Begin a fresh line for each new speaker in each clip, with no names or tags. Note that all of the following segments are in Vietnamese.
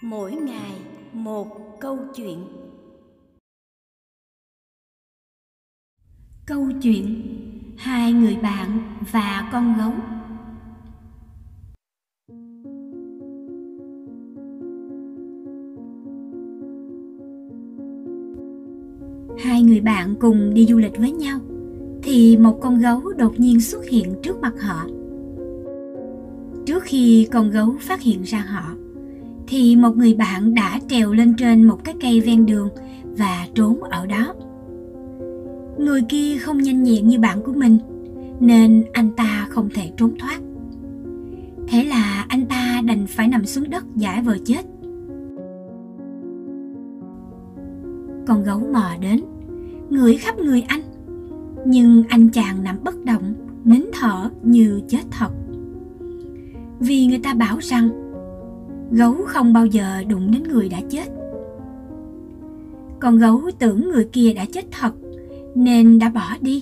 Mỗi ngày một câu chuyện. Câu chuyện hai người bạn và con gấu. Hai người bạn cùng đi du lịch với nhau thì một con gấu đột nhiên xuất hiện trước mặt họ. Trước khi con gấu phát hiện ra họ thì một người bạn đã trèo lên trên một cái cây ven đường và trốn ở đó. Người kia không nhanh nhẹn như bạn của mình nên anh ta không thể trốn thoát. Thế là anh ta đành phải nằm xuống đất giả vờ chết. Con gấu mò đến, ngửi khắp người anh, nhưng anh chàng nằm bất động, nín thở như chết thật. Vì người ta bảo rằng gấu không bao giờ đụng đến người đã chết. Con gấu tưởng người kia đã chết thật nên đã bỏ đi.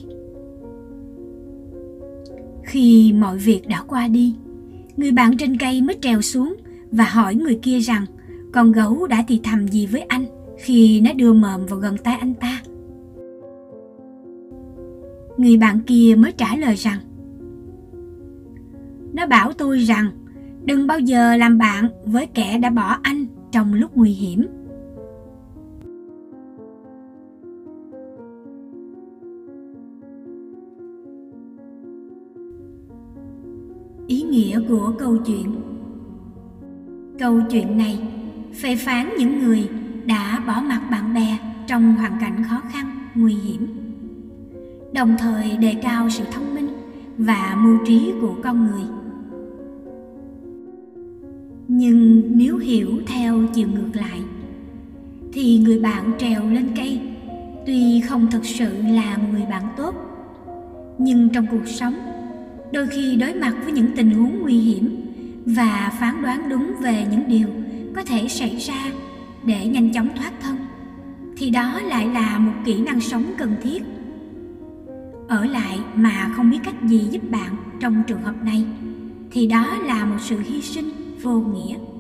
Khi mọi việc đã qua đi, người bạn trên cây mới trèo xuống và hỏi người kia rằng con gấu đã thì thầm gì với anh khi nó đưa mồm vào gần tai anh ta. Người bạn kia mới trả lời rằng nó bảo tôi rằng đừng bao giờ làm bạn với kẻ đã bỏ anh trong lúc nguy hiểm. Ý nghĩa của câu chuyện. Câu chuyện này phê phán những người đã bỏ mặc bạn bè trong hoàn cảnh khó khăn, nguy hiểm, đồng thời đề cao sự thông minh và mưu trí của con người. Nhưng nếu hiểu theo chiều ngược lại, thì người bạn trèo lên cây tuy không thực sự là một người bạn tốt, nhưng trong cuộc sống, đôi khi đối mặt với những tình huống nguy hiểm và phán đoán đúng về những điều có thể xảy ra để nhanh chóng thoát thân, thì đó lại là một kỹ năng sống cần thiết. Ở lại mà không biết cách gì giúp bạn trong trường hợp này, thì đó là một sự hy sinh vô nghĩa.